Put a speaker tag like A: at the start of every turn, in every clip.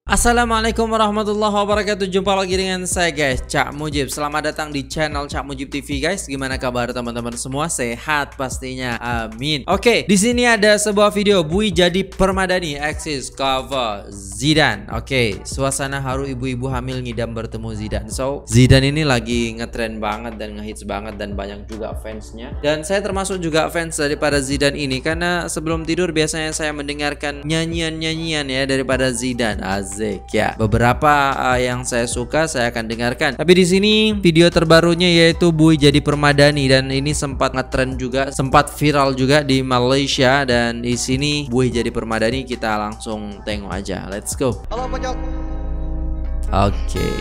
A: Assalamualaikum warahmatullahi wabarakatuh. Jumpa lagi dengan saya guys, Cak Mujib. Selamat datang di channel Cak Mujib TV guys. Gimana kabar teman-teman semua? Sehat pastinya, amin. Oke, di sini ada sebuah video Bui jadi permadani eksis cover Zidane. Oke, suasana haru ibu-ibu hamil ngidam bertemu Zidane. So, Zidane ini lagi ngetren banget dan ngehits banget dan banyak juga fansnya. Dan saya termasuk juga fans daripada Zidane ini karena sebelum tidur biasanya saya mendengarkan nyanyian-nyanyian ya daripada Zidane. Ya, beberapa yang saya suka saya akan dengarkan. Tapi di sini video terbarunya yaitu Bui jadi permadani dan ini sempat ngetren juga, sempat viral juga di Malaysia. Dan di sini Bui jadi permadani, kita langsung tengok aja. Let's go.
B: Halo pojok.
A: Oke.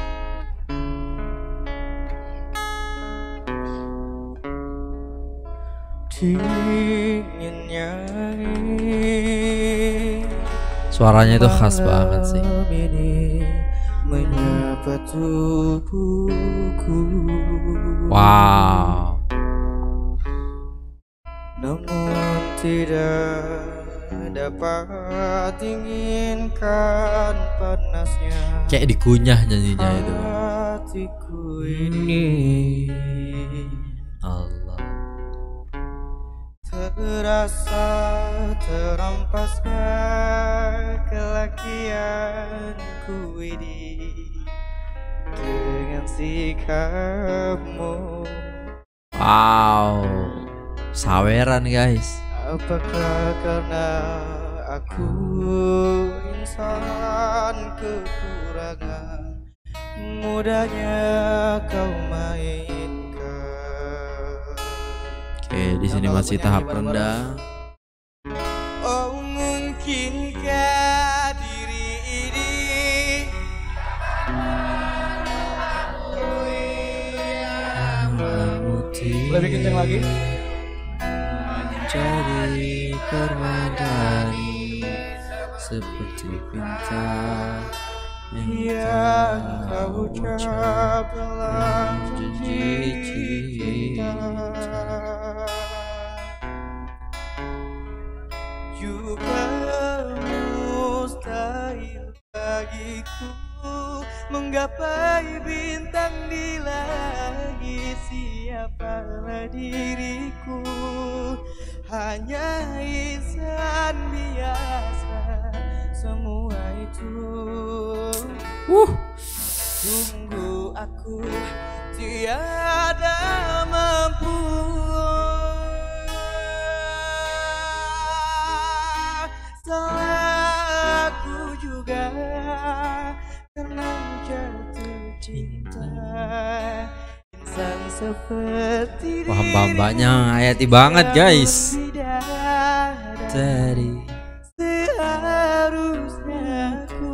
A: Suaranya itu khas banget sih.
B: Menyapa tubuhku.
A: Wow.
B: Namun tidak dapat inginkan panasnya.
A: Kayak dikunyah nyanyinya itu.
B: Hatiku ini
A: Allah.
B: terasa terampasnya kelakianku ini dengan sikapmu.
A: Wow, saweran guys.
B: Apakah karena aku insan kekurangan, mudahnya kau mainkan.
A: Oke, di sini masih tahap rendah.
B: Oh, mungkinkah diri ini lebih kencang lagi?
A: Menjadi permadani seperti bintang
B: yang kau ucap dalam janji cinta. Juga mustahil bagiku menggapai bintang di langit. Siapalah diriku, hanya insan biasa. Semua itu sungguh aku tiada mampu. Salah aku juga karena jatuh cinta. Insan seperti
A: paham banyak hayati banget guys. Tadi
B: seharusnya aku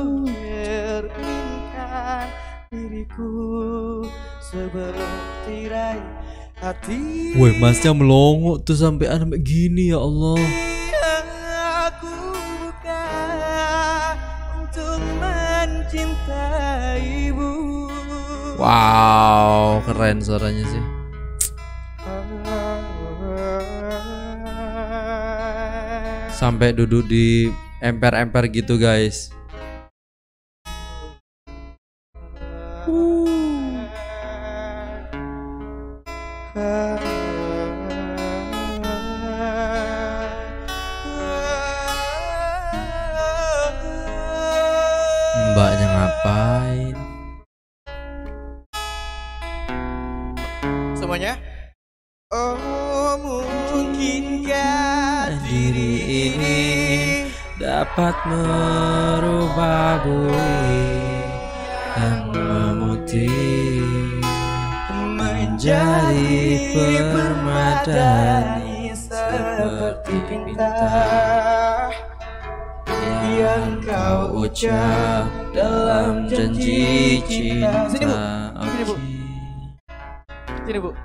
B: cerminkan diriku sebelum tirai hati.
A: woi, masnya melongo tuh sampai gini ya Allah.
B: Aku buka untuk mencintaimu.
A: Wow, keren suaranya sih. Sampai duduk di emper-emper gitu guys. Mbaknya ngapain?
B: Semuanya. Oh, mungkinkah
A: Diri ini dapat merubah bui dan memutih menjadi permadani seperti bintang yang kau ucap dalam janji cinta.
B: Sini, Bu. Sini, Bu.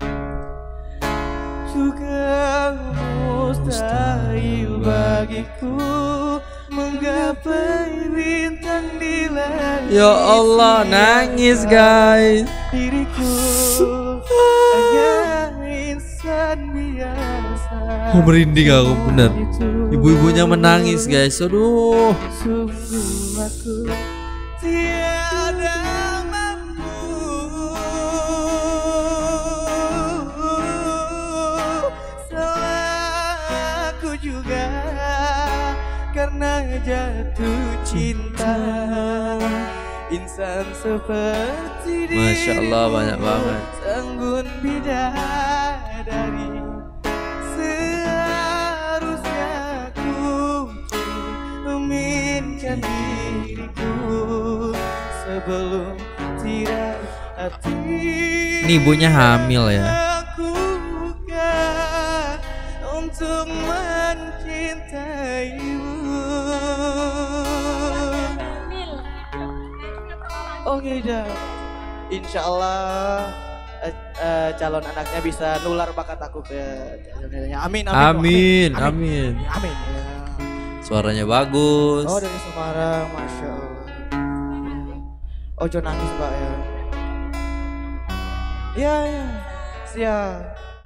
B: Juga mustahil bagiku menggapai bintang di langit.
A: Ya Allah, nangis guys.
B: Diriku hanya insan insan biasa.
A: Oh, merinding aku bener.
B: Itu
A: Ibu-ibunya menangis guys. Aduh.
B: sungguh aku tiada mampu. Salah aku juga karena jatuh cinta. Insan seperti dirimu,
A: Masya Allah, banyak banget.
B: Anggun bidadari, seharusnya aku meminkan diriku sebelum tirai hati.
A: Ini ibunya hamil ya.
B: Aku bukan untuk mencintaimu. Oh tidak, insya Allah calon anaknya bisa nular bakat aku ke calonnya. Amin,
A: Amin, amin.
B: amin. Ya.
A: Suaranya bagus.
B: Oh dari Semarang, masya Allah. Ojo nangis mbak ya. Ya ya, siap.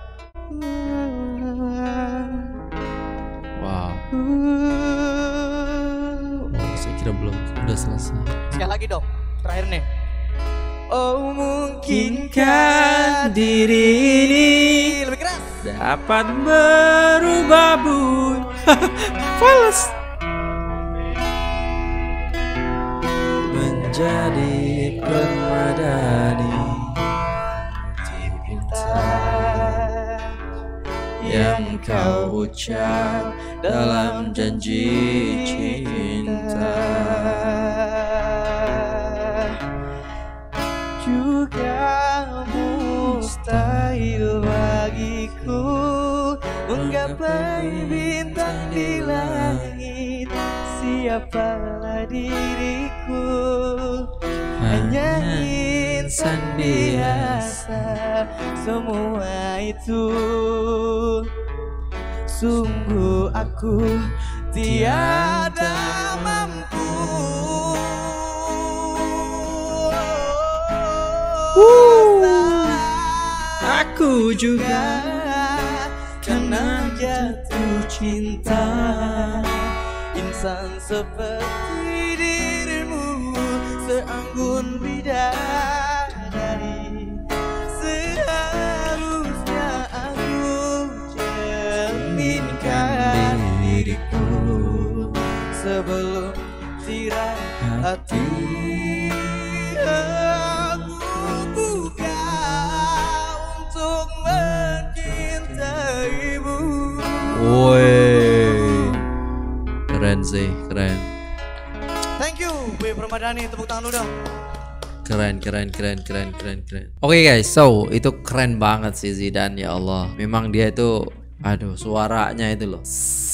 A: Wow. Oh, saya kira belum udah selesai.
B: Sekali lagi dong, terakhir nih. Oh mungkinkah diri ini lebih keras
A: Dapat berubah fals menjadi permadani cinta yang kau ucap dalam janji cinta.
B: Juga mustahil bagiku menggapai bintang di langit. Siapalah diriku, hanya insan biasa. Semua itu sungguh aku tiada mampu.
A: Aku juga
B: karena jatuh cinta. Insan seperti dirimu, seanggun bidadari, seharusnya aku cerminkan diriku sebelum tirai hati.
A: Woi, keren sih, keren.
B: Thank you, Bu Permadani, tepuk tangan dulu dong.
A: Keren. Oke guys, so itu keren banget sih Zidane, ya Allah. Memang dia itu, aduh, suaranya itu loh.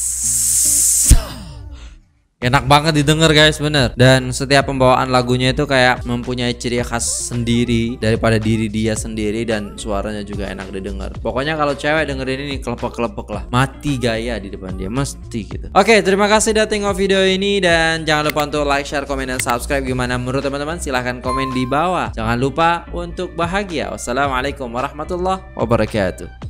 A: Enak banget didengar guys, bener. Dan setiap pembawaan lagunya itu kayak mempunyai ciri khas sendiri daripada diri dia sendiri, dan suaranya juga enak didengar. Pokoknya kalau cewek dengerin ini kelepek-kelepek lah, mati gaya di depan dia, mesti gitu. Oke, terima kasih udah tengok video ini, dan jangan lupa untuk like, share, komen, dan subscribe. Gimana menurut teman-teman? Silahkan komen di bawah. Jangan lupa untuk bahagia. Wassalamualaikum warahmatullahi wabarakatuh.